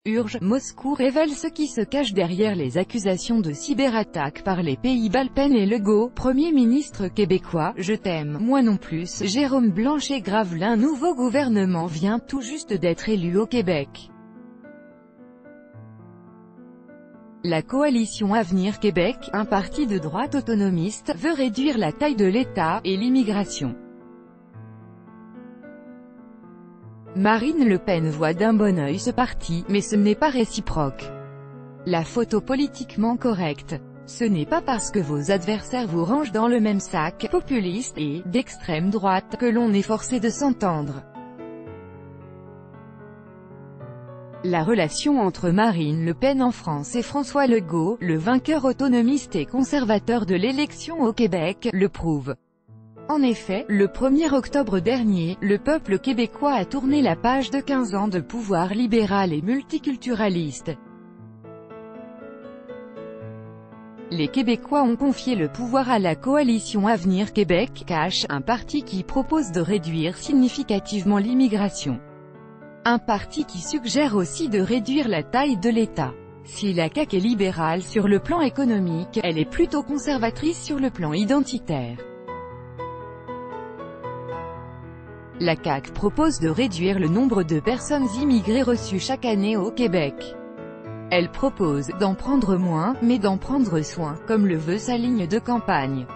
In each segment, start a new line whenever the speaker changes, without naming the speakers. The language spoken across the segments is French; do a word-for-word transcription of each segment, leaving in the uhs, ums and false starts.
Urge, Moscou révèle ce qui se cache derrière les accusations de cyberattaque par les Pays-Bas. Le Pen et Legault, Premier ministre québécois, je t'aime, moi non plus. Jérôme Blanchet-Gravelin. Un nouveau gouvernement vient tout juste d'être élu au Québec. La coalition Avenir Québec, un parti de droite autonomiste, veut réduire la taille de l'État et l'immigration. Marine Le Pen voit d'un bon œil ce parti, mais ce n'est pas réciproque. La photo politiquement correcte. Ce n'est pas parce que vos adversaires vous rangent dans le même sac, populiste et d'extrême droite, que l'on est forcé de s'entendre. La relation entre Marine Le Pen en France et François Legault, le vainqueur autonomiste et conservateur de l'élection au Québec, le prouve. En effet, le premier octobre dernier, le peuple québécois a tourné la page de quinze ans de pouvoir libéral et multiculturaliste. Les Québécois ont confié le pouvoir à la coalition Avenir Québec, C A Q, un parti qui propose de réduire significativement l'immigration. Un parti qui suggère aussi de réduire la taille de l'État. Si la C A Q est libérale sur le plan économique, elle est plutôt conservatrice sur le plan identitaire. La C A Q propose de réduire le nombre de personnes immigrées reçues chaque année au Québec. Elle propose d'en prendre moins, mais d'en prendre soin, comme le veut sa ligne de campagne.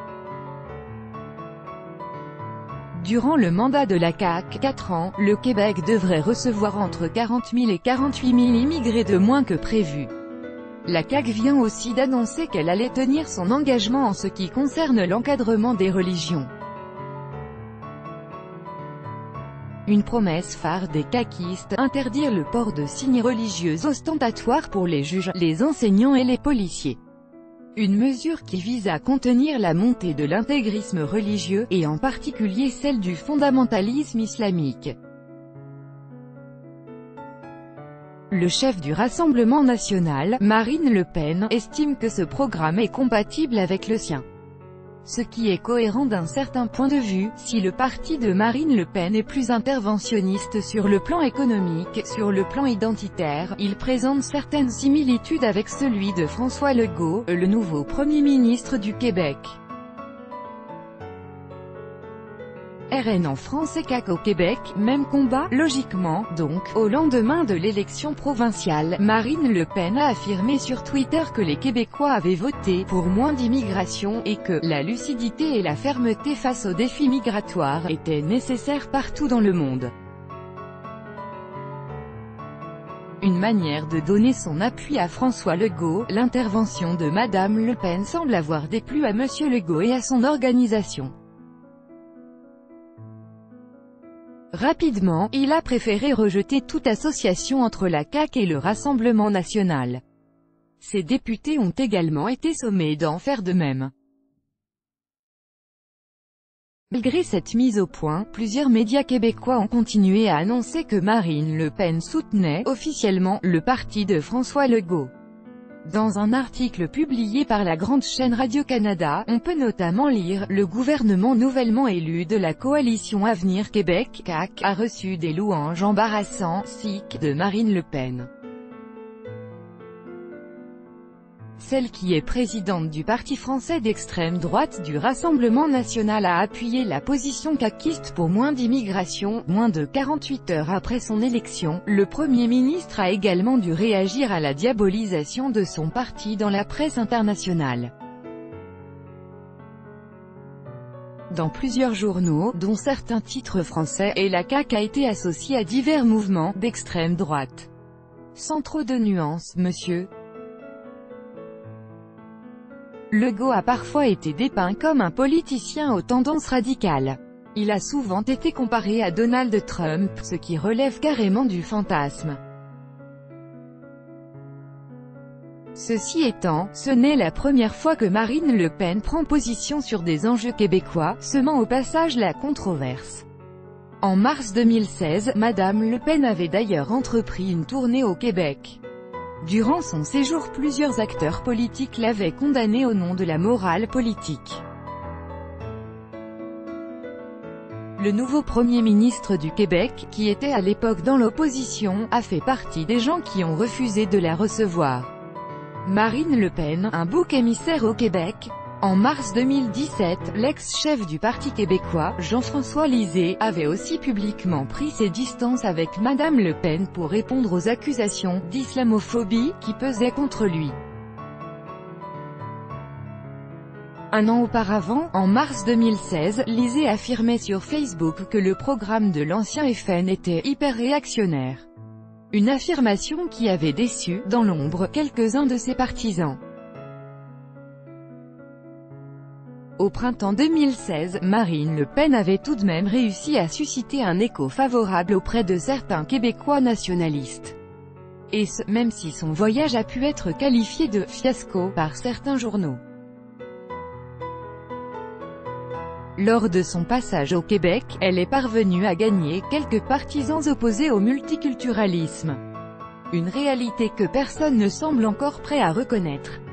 Durant le mandat de la C A Q, quatre ans, le Québec devrait recevoir entre quarante mille et quarante-huit mille immigrés de moins que prévu. La C A Q vient aussi d'annoncer qu'elle allait tenir son engagement en ce qui concerne l'encadrement des religions. Une promesse phare des caquistes, interdire le port de signes religieux ostentatoires pour les juges, les enseignants et les policiers. Une mesure qui vise à contenir la montée de l'intégrisme religieux, et en particulier celle du fondamentalisme islamique. Le chef du Rassemblement national, Marine Le Pen, estime que ce programme est compatible avec le sien. Ce qui est cohérent d'un certain point de vue, si le parti de Marine Le Pen est plus interventionniste sur le plan économique, sur le plan identitaire, il présente certaines similitudes avec celui de François Legault, le nouveau Premier ministre du Québec. R N en France et C A Q au Québec, même combat, logiquement, donc, au lendemain de l'élection provinciale, Marine Le Pen a affirmé sur Twitter que les Québécois avaient voté pour moins d'immigration, et que la lucidité et la fermeté face aux défis migratoires étaient nécessaires partout dans le monde. Une manière de donner son appui à François Legault. L'intervention de Madame Le Pen semble avoir déplu à Monsieur Legault et à son organisation. Rapidement, il a préféré rejeter toute association entre la C A Q et le Rassemblement national. Ses députés ont également été sommés d'en faire de même. Malgré cette mise au point, plusieurs médias québécois ont continué à annoncer que Marine Le Pen soutenait, officiellement, le parti de François Legault. Dans un article publié par la grande chaîne Radio-Canada, on peut notamment lire « Le gouvernement nouvellement élu de la coalition Avenir Québec, C A Q, a reçu des louanges embarrassantes de Marine Le Pen. » Celle qui est présidente du parti français d'extrême droite du Rassemblement national a appuyé la position caquiste pour moins d'immigration. Moins de quarante-huit heures après son élection, le Premier ministre a également dû réagir à la diabolisation de son parti dans la presse internationale. Dans plusieurs journaux, dont certains titres français, et la C A Q a été associée à divers mouvements d'extrême droite. Sans trop de nuances, monsieur Legault a parfois été dépeint comme un politicien aux tendances radicales. Il a souvent été comparé à Donald Trump, ce qui relève carrément du fantasme. Ceci étant, ce n'est la première fois que Marine Le Pen prend position sur des enjeux québécois, semant au passage la controverse. En mars deux mille seize, Madame Le Pen avait d'ailleurs entrepris une tournée au Québec. Durant son séjour, plusieurs acteurs politiques l'avaient condamné au nom de la morale politique. Le nouveau Premier ministre du Québec, qui était à l'époque dans l'opposition, a fait partie des gens qui ont refusé de la recevoir. Marine Le Pen, un bouc émissaire au Québec. En mars deux mille dix-sept, l'ex-chef du Parti québécois, Jean-François Lisée, avait aussi publiquement pris ses distances avec Madame Le Pen pour répondre aux accusations d'islamophobie qui pesaient contre lui. Un an auparavant, en mars deux mille seize, Lisée affirmait sur Facebook que le programme de l'ancien F N était hyper réactionnaire. Une affirmation qui avait déçu, dans l'ombre, quelques-uns de ses partisans. Au printemps deux mille seize, Marine Le Pen avait tout de même réussi à susciter un écho favorable auprès de certains Québécois nationalistes. Et ce, même si son voyage a pu être qualifié de « fiasco » par certains journaux. Lors de son passage au Québec, elle est parvenue à gagner quelques partisans opposés au multiculturalisme. Une réalité que personne ne semble encore prêt à reconnaître.